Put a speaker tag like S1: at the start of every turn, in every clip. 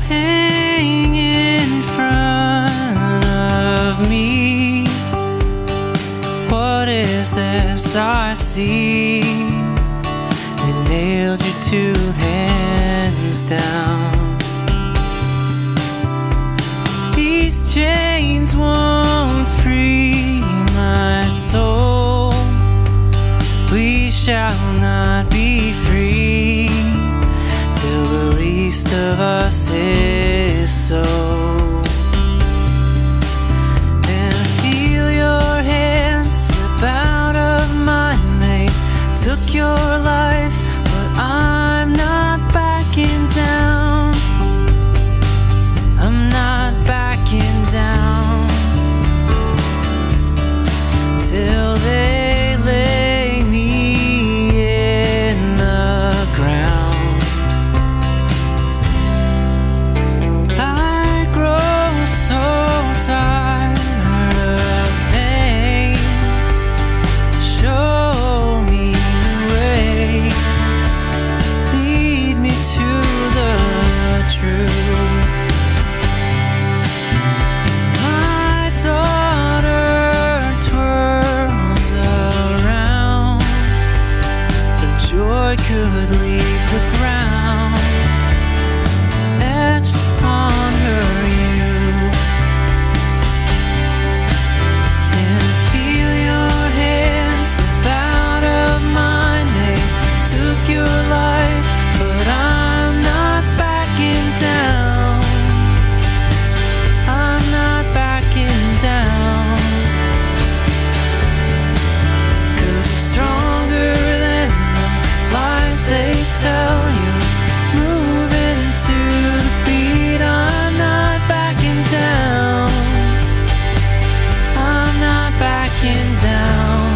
S1: hang in front of me. What is this I see? They nailed your two hands down. These chains won't free my soul. We shall not be free till the least of us is so. And I feel your hands slip out of mine. They took your life, but I'm not backing down. I'm not backing down till they lay me in the ground. I grow so tired of pain. Show me the way, lead me to the truth. My daughter twirls around, the joy could leave the ground, etched upon her youth. And I feel your hands slip out of mine. They took your life, but I'm not backing down. I'm not backing down, 'cause you're stronger than the lies they tell you. Moving to the beat, I'm not backing down. I'm not backing down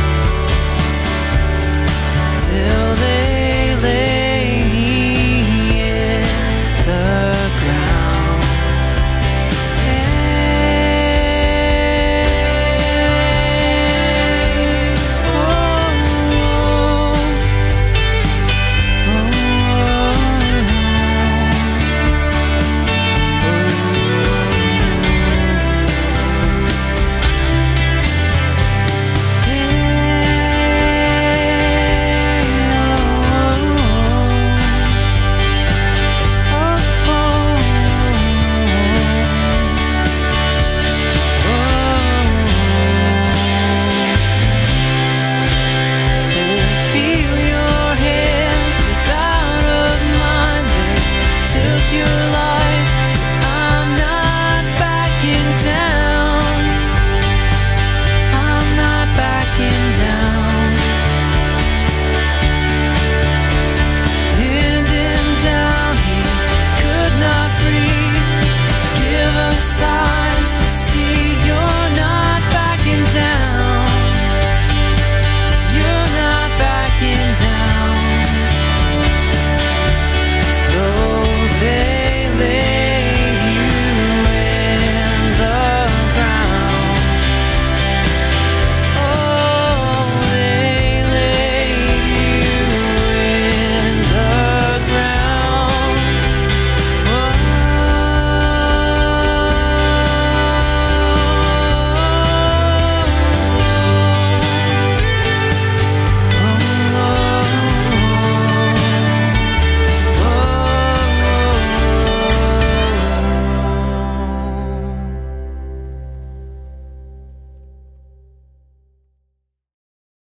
S1: till they lay me in the ground. Feel your hands slip out of mine. They took your